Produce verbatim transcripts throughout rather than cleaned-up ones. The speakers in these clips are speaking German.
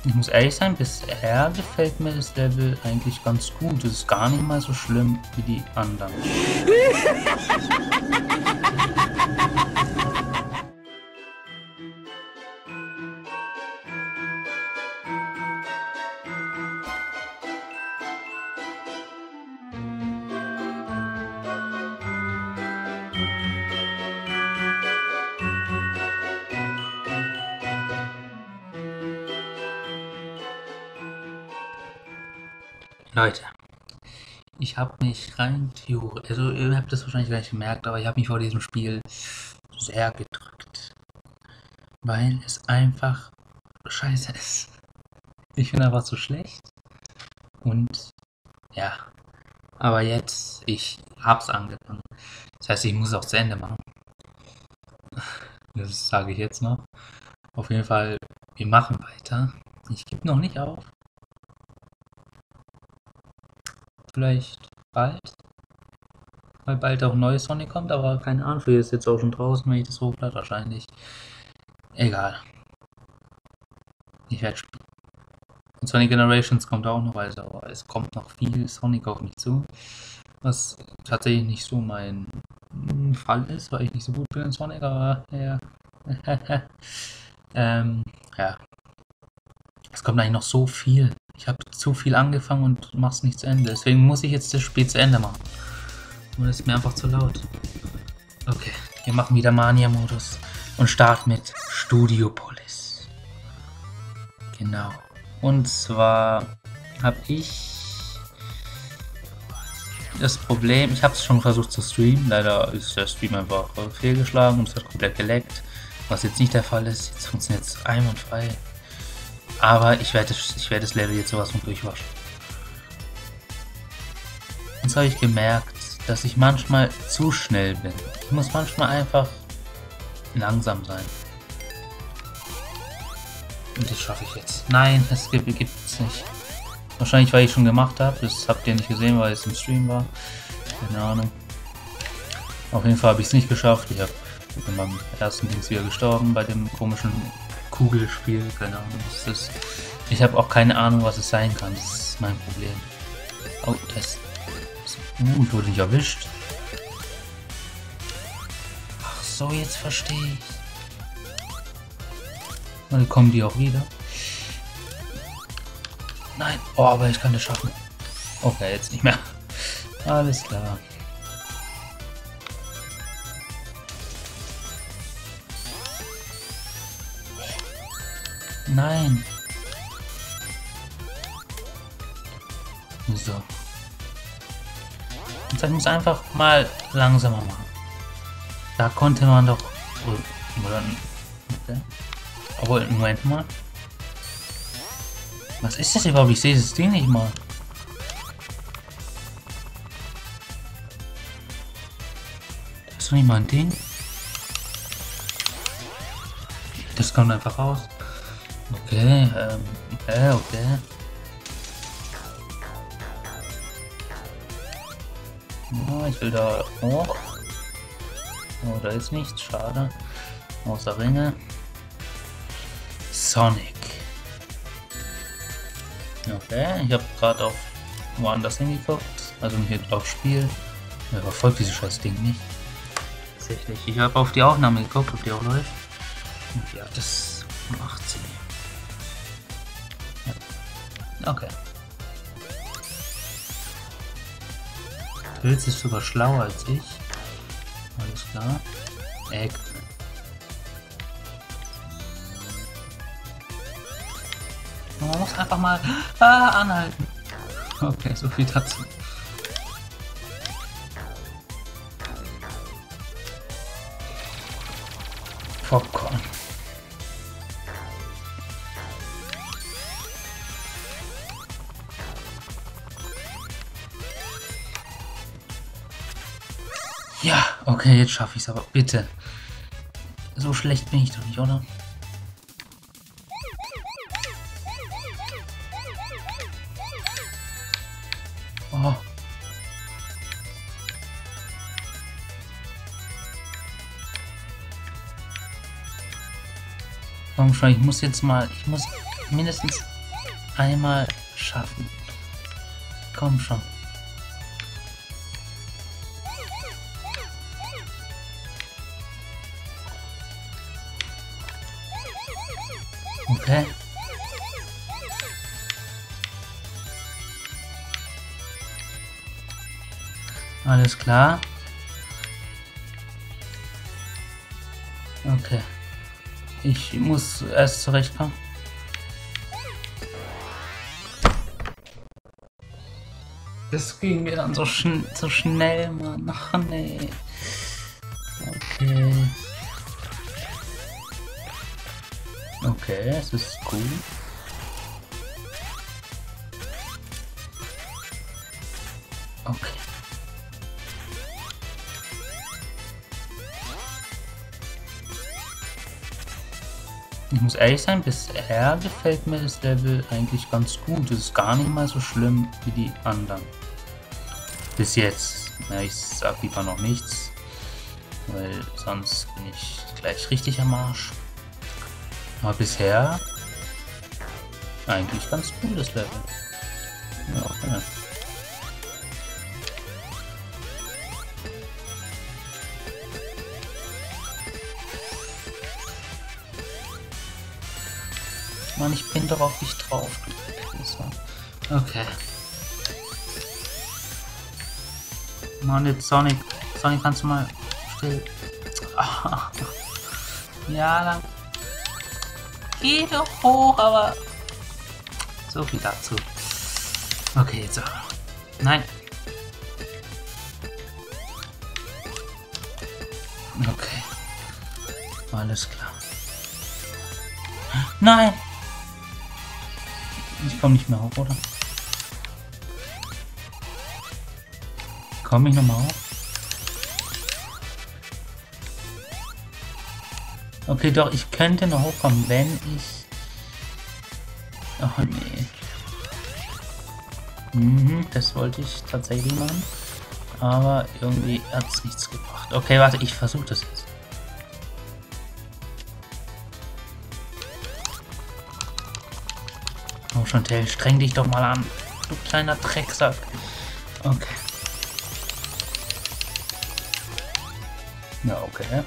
Ich muss ehrlich sein, bisher gefällt mir das Level eigentlich ganz gut. Es ist gar nicht mal so schlimm wie die anderen. Leute, ich habe mich rein theoretisch, also ihr habt das wahrscheinlich gleich gemerkt, aber ich habe mich vor diesem Spiel sehr gedrückt, weil es einfach scheiße ist. Ich bin einfach zu schlecht und ja, aber jetzt, ich hab's angefangen. Das heißt, ich muss es auch zu Ende machen. Das sage ich jetzt noch. Auf jeden Fall, wir machen weiter. Ich gebe noch nicht auf. Vielleicht bald. Weil bald auch ein neues Sonic kommt, aber keine Ahnung, vielleicht ist jetzt auch schon draußen, wenn ich das hochlade, wahrscheinlich. Egal. Ich werde spielen. Und Sonic Generations kommt auch noch, also es kommt noch viel Sonic auf mich zu. Was tatsächlich nicht so mein Fall ist, weil ich nicht so gut bin in Sonic, aber ja. ähm, ja. Es kommt eigentlich noch so viel. Ich habe zu viel angefangen und mach's nicht zu Ende. Deswegen muss ich jetzt das Spiel zu Ende machen. Und es ist mir einfach zu laut. Okay, wir machen wieder Mania-Modus und starten mit Studiopolis. Genau. Und zwar habe ich das Problem, ich habe es schon versucht zu streamen. Leider ist der Stream einfach fehlgeschlagen und es hat komplett geleckt. Was jetzt nicht der Fall ist. Jetzt funktioniert es einwandfrei. Aber ich werde ich werd das Level jetzt sowas von durchwaschen. Jetzt habe ich gemerkt, dass ich manchmal zu schnell bin. Ich muss manchmal einfach langsam sein. Und das schaffe ich jetzt. Nein, das gibt es nicht. Wahrscheinlich, weil ich schon gemacht habe. Das habt ihr nicht gesehen, weil es im Stream war. Keine Ahnung. Auf jeden Fall habe ich es nicht geschafft. Ich habe in meinem ersten Dings wieder gestorben bei dem komischen Kugelspiel, keine Ahnung, was das ist. Ich habe auch keine Ahnung, was es sein kann, das ist mein Problem. Oh, das... Uh, wurde nicht erwischt. Ach so, jetzt verstehe ich. Und dann kommen die auch wieder. Nein, oh, aber ich kann das schaffen. Okay, jetzt nicht mehr. Alles klar. Nein. So. Und ich muss einfach mal langsamer machen. Da konnte man doch... Oder... Okay. Obwohl, Moment mal. Was ist das überhaupt? Ich sehe das Ding nicht mal. Das ist doch nicht mal ein Ding. Das kommt einfach raus. Okay, ähm, okay, okay. Oh, ich will da hoch. Oh, da ist nichts, schade. Außer Ringe. Sonic. Okay, ich habe gerade auf woanders hingeguckt. Also nicht auf Spiel. Ja, verfolgt dieses scheiß Ding nicht. Tatsächlich. Ich habe auf die Aufnahme geguckt, ob die auch läuft. Und ja, das macht sie. Okay. Pilz ist sogar schlauer als ich. Alles klar. Egg. Man muss einfach mal ah, anhalten. Okay, so viel dazu. Popcorn. Ja, okay, jetzt schaffe ich es aber. Bitte. So schlecht bin ich doch nicht, oder? Oh. Komm schon, ich muss jetzt mal, ich muss mindestens einmal schaffen. Komm schon. Okay. Alles klar. Okay. Ich muss erst zurechtkommen. Das ging mir dann so, schn so schnell, Mann. Ach nee. Okay. Okay, es ist cool. Okay. Ich muss ehrlich sein, bisher gefällt mir das Level eigentlich ganz gut. Es ist gar nicht mal so schlimm wie die anderen. Bis jetzt. Ja, ich sag lieber noch nichts, weil sonst bin ich gleich richtig am Arsch. Aber bisher eigentlich ganz cool das Level. Ja, okay. Mann, ich bin doch auf dich drauf. Okay. Mann, jetzt Sonic. Sonic, kannst du mal still. Ja, dann. Geh doch hoch, aber. So viel dazu. Okay, jetzt aber. Nein. Okay. Alles klar. Nein! Ich komme nicht mehr hoch, oder? Komme ich nochmal hoch? Okay, doch, ich könnte noch hochkommen, wenn ich... Oh nee. Mhm, das wollte ich tatsächlich machen. Aber irgendwie hat es nichts gebracht. Okay, warte, ich versuche das jetzt. Oh, Chantel, streng dich doch mal an. Du kleiner Drecksack. Okay. Ja, okay.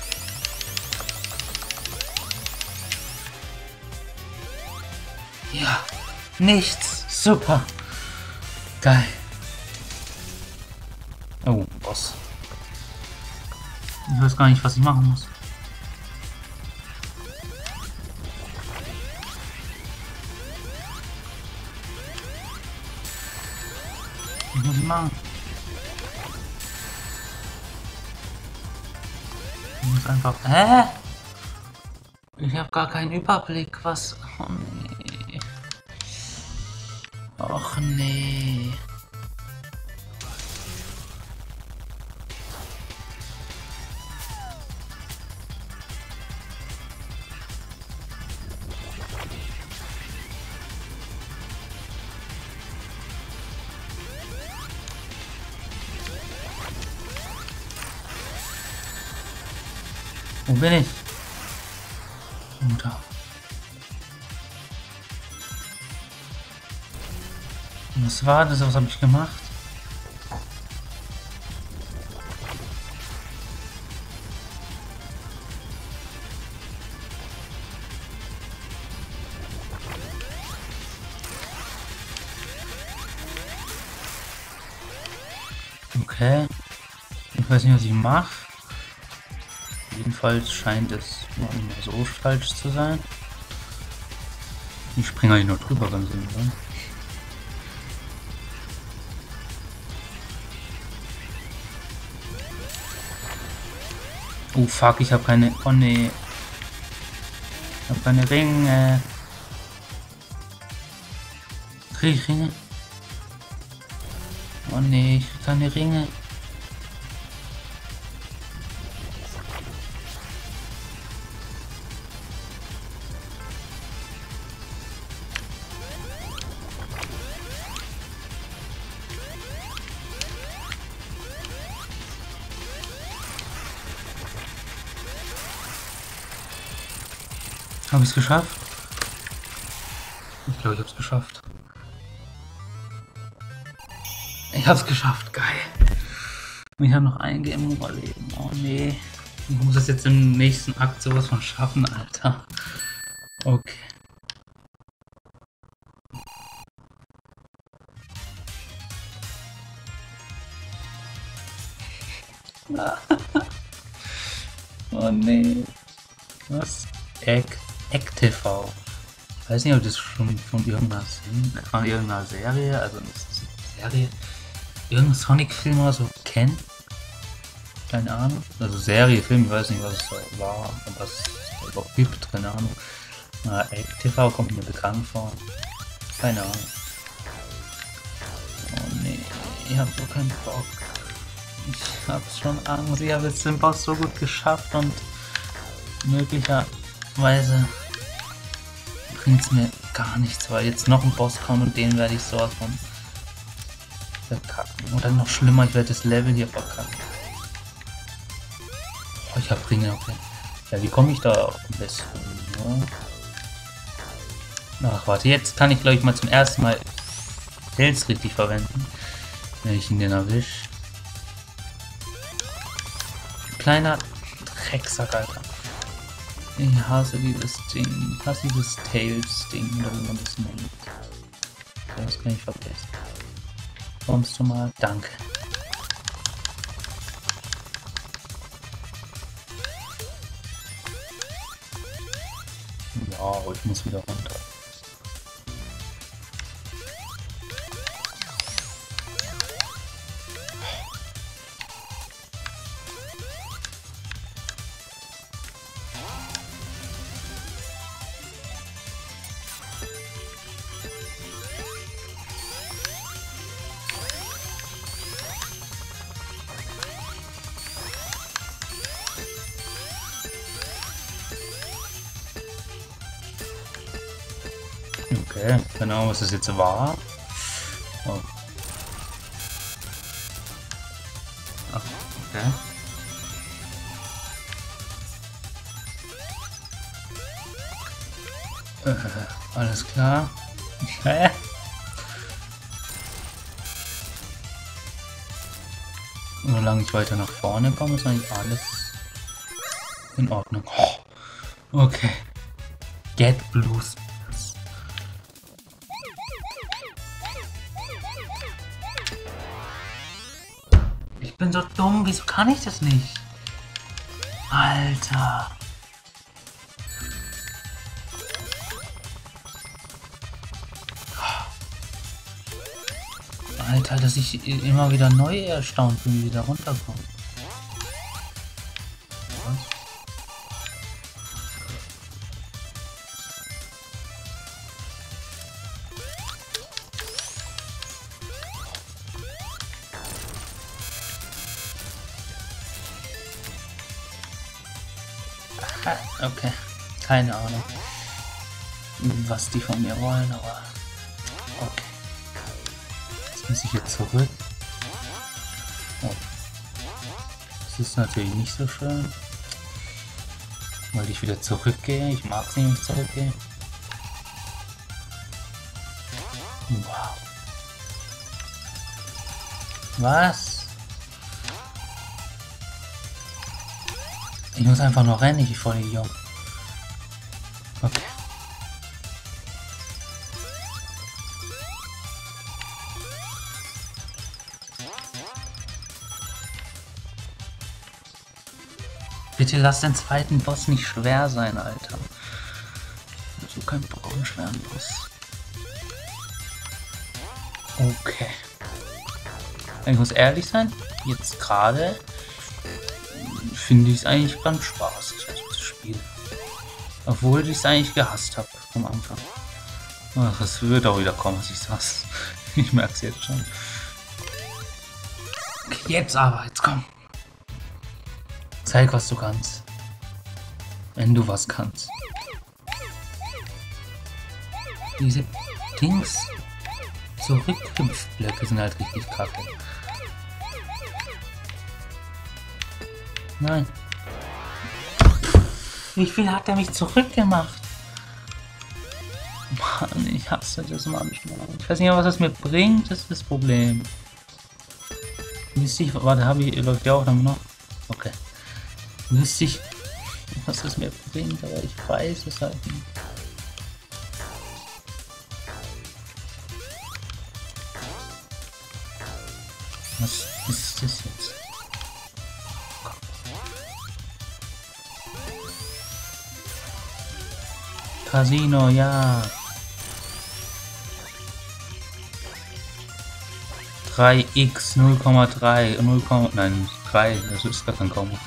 Ja, nichts. Super. Geil. Oh, Boss. Ich weiß gar nicht, was ich machen muss. Was muss ich machen? Ich muss einfach... Hä? Ich habe gar keinen Überblick, was... Oh nee. Och nee. Wo bin ich? Runter. Was war das? Was habe ich gemacht? Okay. Ich weiß nicht, was ich mache. Jedenfalls scheint es noch nicht mehr so falsch zu sein. Ich springe eigentlich nur drüber, ganz sinnvoll. Oh fuck, ich habe keine... Oh nee. Ich habe keine Ringe. Krieg ich Ringe? Oh nee, ich krieg keine Ringe. Habe ich es geschafft? Ich glaube, ich habe es geschafft. Ich habe es geschafft, geil. Und ich habe noch ein Game überleben. Oh nee. Ich muss es jetzt im nächsten Akt sowas von schaffen, Alter. Okay. Oh nee. Was? Egg, Egg T V. Ich weiß nicht, ob das schon von irgendeiner, von irgendeiner Serie, also das ist eine Serie, irgendein Sonic-Film oder so kennt. Keine Ahnung. Also Serie, Film, ich weiß nicht, was es da war, was es da überhaupt gibt, keine Ahnung. Na, Egg T V kommt mir bekannt vor. Keine Ahnung. Oh nee, ich hab so keinen Bock. Ich hab schon Angst, ich habe jetzt den Boss so gut geschafft und möglicherweise bringt es mir gar nichts, weil jetzt noch ein Boss kommt und den werde ich sowas von verkacken. Und dann noch schlimmer, ich werde das Level hier verkacken. Oh, ich hab Ringe, okay. Ja, wie komme ich da am besten? Ja. Ach, warte, jetzt kann ich glaube ich mal zum ersten Mal Pilz richtig verwenden, wenn ich ihn denn erwische. Kleiner Drecksack, Alter. Ich hasse dieses Ding. Ich hasse dieses Tails-Ding, oder wie man das nennt. Das kann ich vergessen. Kommst du mal? Danke. Ja, ich muss wieder runter. Okay, keine Ahnung, was das jetzt war. Oh. Ach, okay. Äh, alles klar. Hä? Solange ich weiter nach vorne komme, ist eigentlich alles in Ordnung. Oh. Okay. Get Blues. Ich bin so dumm, wieso kann ich das nicht? Alter. Alter, dass ich immer wieder neu erstaunt bin, wie da runterkomme. Was? Okay, keine Ahnung, was die von mir wollen, aber okay. Jetzt muss ich jetzt zurück. Oh. Das ist natürlich nicht so schön, weil ich wieder zurückgehe. Ich mag es nicht, wenn ich zurückgehe. Wow. Was? Ich muss einfach nur rennen, ich voll Idiot. Okay. Bitte lass den zweiten Boss nicht schwer sein, Alter. So kein Bock auf einen schweren Boss. Okay. Ich muss ehrlich sein, jetzt gerade finde ich es eigentlich ganz spaßig, also zu spielen. Obwohl ich es eigentlich gehasst habe am Anfang. Ach, es wird auch wieder kommen, was ich sag's. Ich merke es jetzt schon. Okay, jetzt aber, jetzt komm. Zeig, was du kannst. Wenn du was kannst. Diese Dings Zurückhüpfblöcke sind halt richtig kacke. Nein. Wie viel hat er mich zurückgemacht? Mann, ich hasse das manchmal. Ich weiß nicht mehr, was das mir bringt, das ist das Problem. Wisst ich, warte, habe ich, läuft ja auch noch? Okay. Wisst ich, was das mir bringt, aber ich weiß es halt nicht. Was ist das jetzt? Casino, ja. drei x null Komma drei, null, nein, drei, das ist gar kein Komma.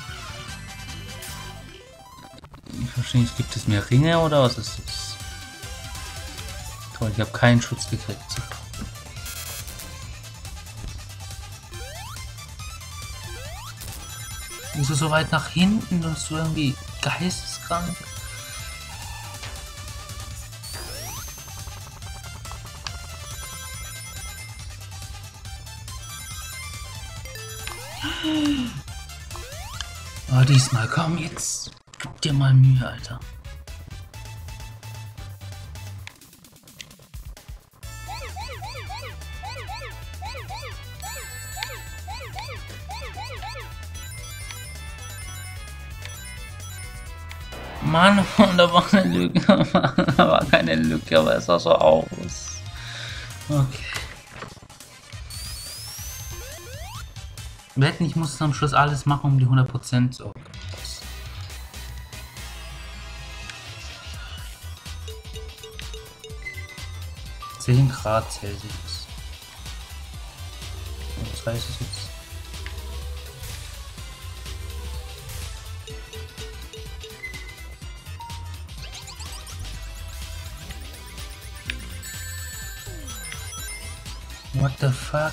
Ich verstehe nicht, gibt es mehr Ringe oder was ist das? Toll, ich habe keinen Schutz gekriegt. Wieso so weit nach hinten? Du bist irgendwie geisteskrank. Oh, diesmal, komm jetzt. Gib dir mal Mühe, Alter. Mann, da war eine Lücke. Da war keine Lücke, aber es sah so aus. Okay. Wetten, ich muss am Schluss alles machen, um die hundert Prozent zu. Okay. zehn Grad Celsius. Was heißt das jetzt? What the fuck?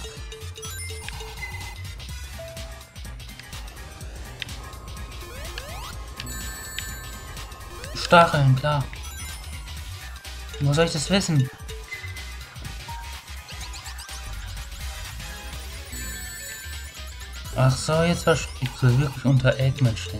Stacheln, klar. Wo soll ich das wissen? Ach so, jetzt verstehe ich, soll wirklich unter Eggman stehen.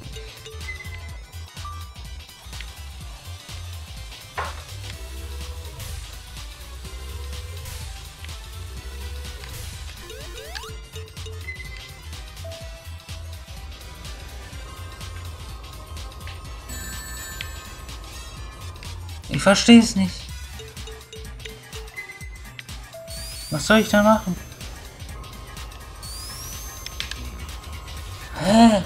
Ich verstehe es nicht. Was soll ich da machen? Hä?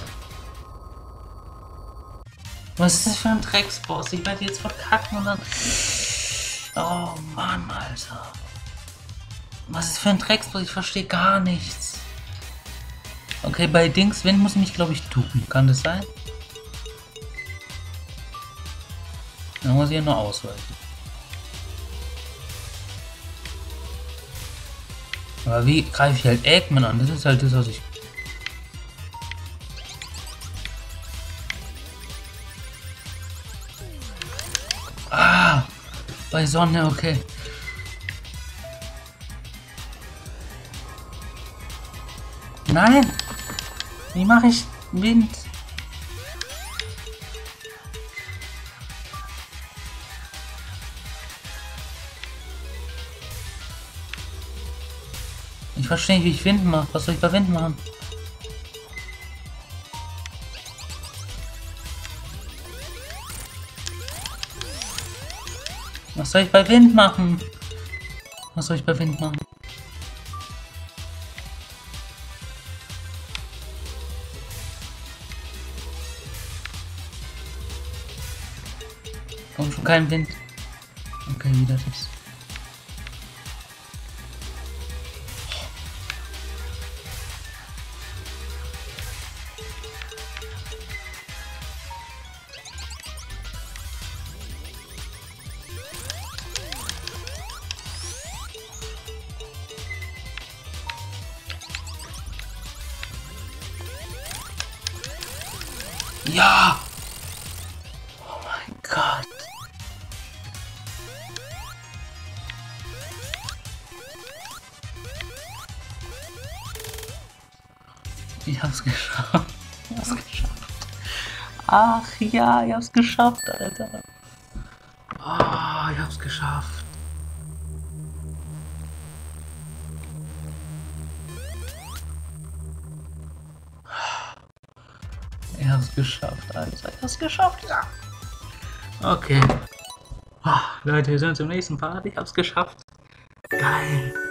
Was ist das für ein Drecksboss? Ich werde jetzt verkacken und dann... Oh Mann, Alter. Was ist für ein Drecksboss? Ich verstehe gar nichts. Okay, bei Dings Wind muss ich mich, glaube ich, ducken. Kann das sein? Dann muss ich ja nur ausweichen. Aber wie greife ich halt Eggman an? Das ist halt das, was ich... Ah! Bei Sonne, okay. Nein! Wie mache ich Wind? Ich verstehe nicht, wie ich Wind mache. Was soll ich bei Wind machen? Was soll ich bei Wind machen? Was soll ich bei Wind machen? Komm schon, kein Wind. Okay, wieder das. Ja! Oh mein Gott. Ich hab's geschafft. Ich hab's geschafft. Ach ja, ich hab's geschafft, Alter. Oh, ich hab's geschafft. Er hat's geschafft, Alter. Er hat's geschafft, ja. Okay. Oh, Leute, wir sehen uns im nächsten Part. Ich hab's geschafft. Geil.